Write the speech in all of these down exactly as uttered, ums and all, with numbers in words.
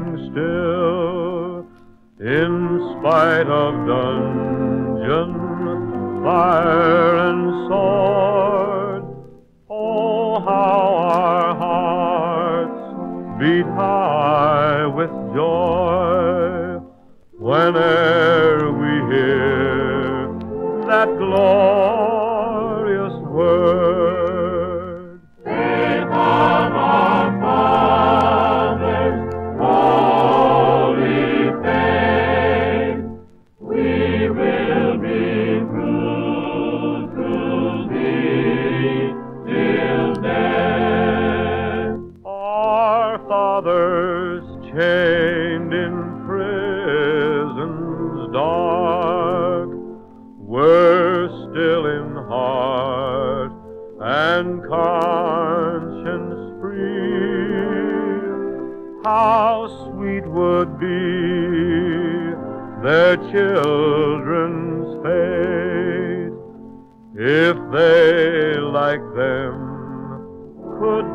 still, in spite of dungeon, fire, and sword. Oh, how our hearts beat high with joy whene'er we hear that glorious word. Faith of our fathers, holy faith, we will be true to thee till death. Our fathers chained in prisons dark were still in heart and conscience free. How sweet would be their children's fate if they, like them, could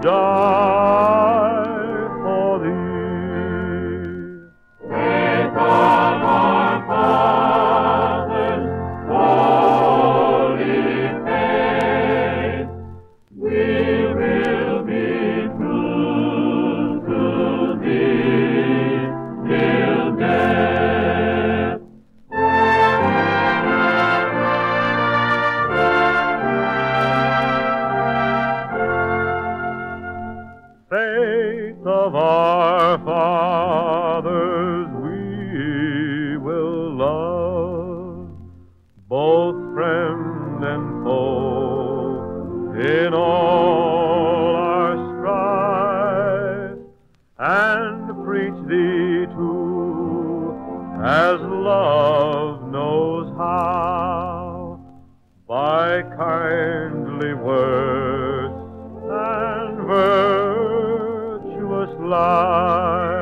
die for thee. Faith of our fathers, holy faith, we will be true to thee till death. Faith of our fathers we will love, both friend and foe, in all our strife, and preach thee too, as love knows how, by kindly words and virtuous life.